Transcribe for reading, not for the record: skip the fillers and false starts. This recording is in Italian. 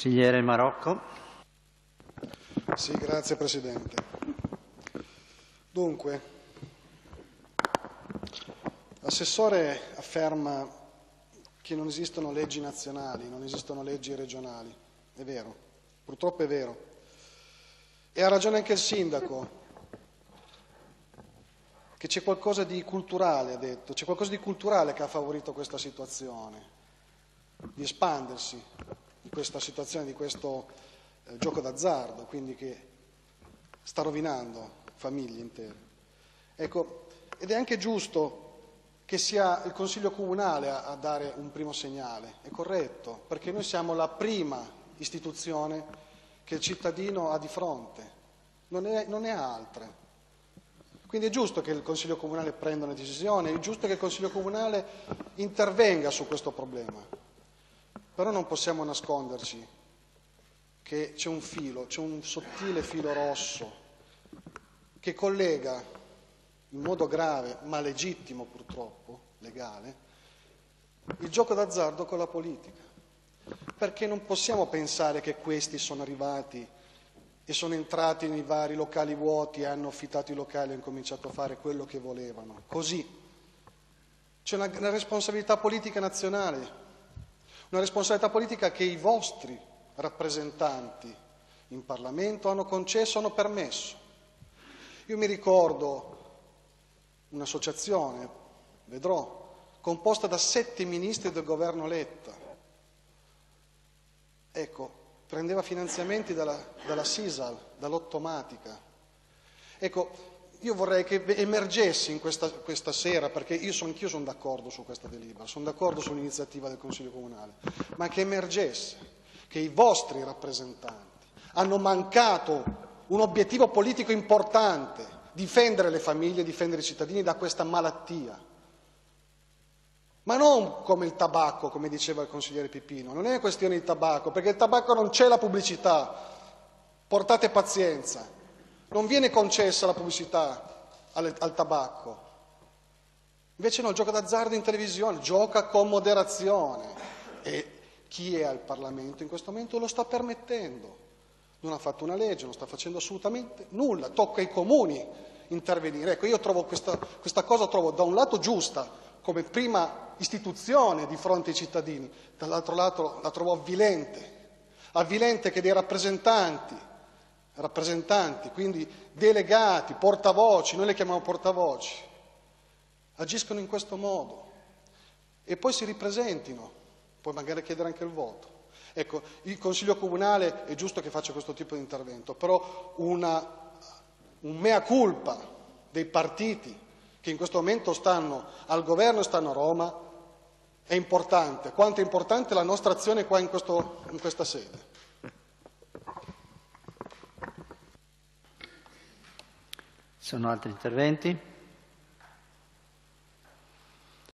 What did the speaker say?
Consigliere Marocco. Sì, grazie Presidente. Dunque, l'assessore afferma che non esistono leggi nazionali, non esistono leggi regionali. È vero, purtroppo è vero. E ha ragione anche il sindaco, che c'è qualcosa di culturale, ha detto, c'è qualcosa di culturale che ha favorito questa situazione, di espandersi di questa situazione, di questo gioco d'azzardo, quindi che sta rovinando famiglie intere. Ecco, ed è anche giusto che sia il Consiglio Comunale a dare un primo segnale, è corretto, perché noi siamo la prima istituzione che il cittadino ha di fronte, non ne ha altre. Quindi è giusto che il Consiglio Comunale prenda una decisione, è giusto che il Consiglio Comunale intervenga su questo problema. Però non possiamo nasconderci che c'è un filo, c'è un sottile filo rosso che collega in modo grave, ma legittimo purtroppo, legale, il gioco d'azzardo con la politica. Perché non possiamo pensare che questi sono arrivati e sono entrati nei vari locali vuoti, hanno affittato i locali e hanno cominciato a fare quello che volevano. Così. C'è una responsabilità politica nazionale, una responsabilità politica che i vostri rappresentanti in Parlamento hanno concesso, hanno permesso. Io mi ricordo un'associazione, vedrò, composta da 7 ministri del governo Letta. Ecco, prendeva finanziamenti dalla Sisal, dall'Ottomatica. Ecco, io vorrei che emergesse in questa sera, perché anch'io sono d'accordo su questa delibera, sono d'accordo sull'iniziativa del Consiglio Comunale, ma che emergesse che i vostri rappresentanti hanno mancato un obiettivo politico importante, difendere le famiglie, difendere i cittadini da questa malattia. Ma non come il tabacco, come diceva il consigliere Pipino, non è questione di tabacco, perché il tabacco non c'è la pubblicità, portate pazienza. Non viene concessa la pubblicità al tabacco. Invece no, il gioco d'azzardo in televisione, gioca con moderazione. E chi è al Parlamento in questo momento lo sta permettendo. Non ha fatto una legge, non sta facendo assolutamente nulla. Tocca ai comuni intervenire. Ecco, io trovo questa cosa da un lato giusta, come prima istituzione di fronte ai cittadini, dall'altro lato la trovo avvilente che dei rappresentanti, quindi delegati, portavoci, noi le chiamiamo portavoci, agiscono in questo modo e poi si ripresentino, poi magari chiedere anche il voto. Ecco, il Consiglio Comunale è giusto che faccia questo tipo di intervento, però un mea culpa dei partiti che in questo momento stanno al governo e stanno a Roma è importante, quanto è importante la nostra azione qua in questa sede. Sono altri interventi?